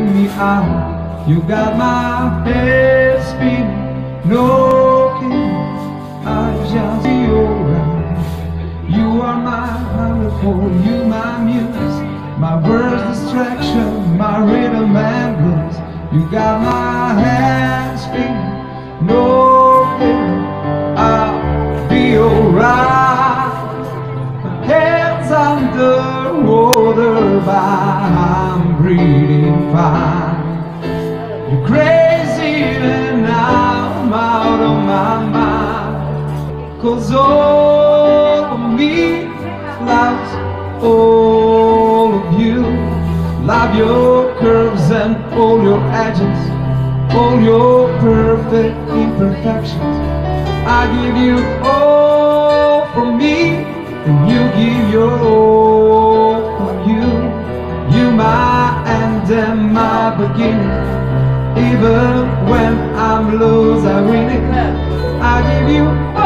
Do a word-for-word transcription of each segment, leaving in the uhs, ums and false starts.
me out. You got my head spinning, no kidding, I just be alright. You are my miracle, you my muse, my worst distraction, my rhythm and blues. You got my head spinning, no kidding, I'll be alright. My head's underwater, but I'm breathing fine. You're crazy and I'm out of my mind, 'cause all of me loves all of you. Love your curves and all your edges, all your perfect imperfections. I give you all from me, and you give your all from you. You my end and my beginning. Even when I'm lost, I win it. I give you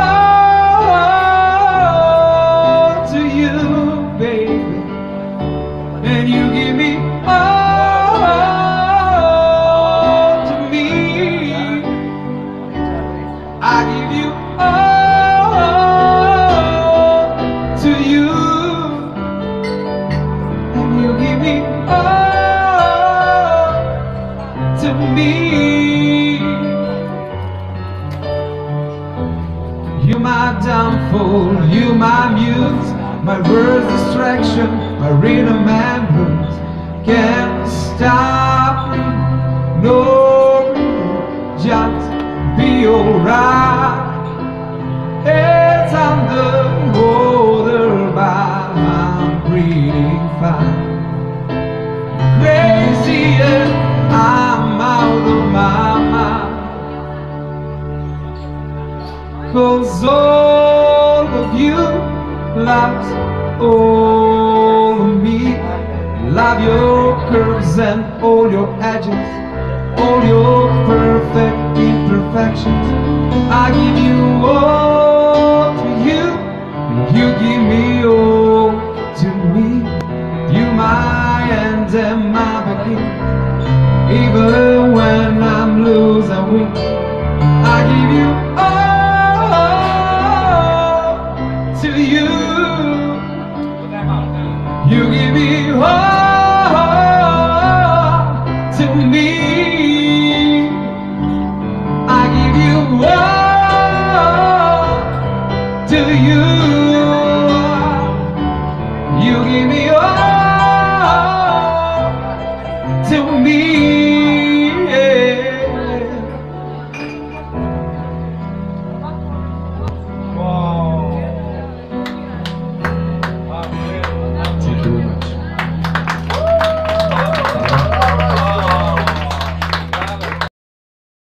all to you, baby, and you give me all to me. I give you all to you, and you give me all to me. You my downfall, you my muse, my worst distraction, my rhythm and blues. Can't stop me, no, just be alright. It's underwater, but I'm breathing fine. Crazy and I'm out of my mind, 'cause all of you loves all of me. Love your curves and all your edges, all your perfect imperfections. I give you all to you, and you give me all to me. You my end and my beginning. Even when I'm loose and weak, I give you all to you. You give me all to me. I give you all to you. You give me all to me.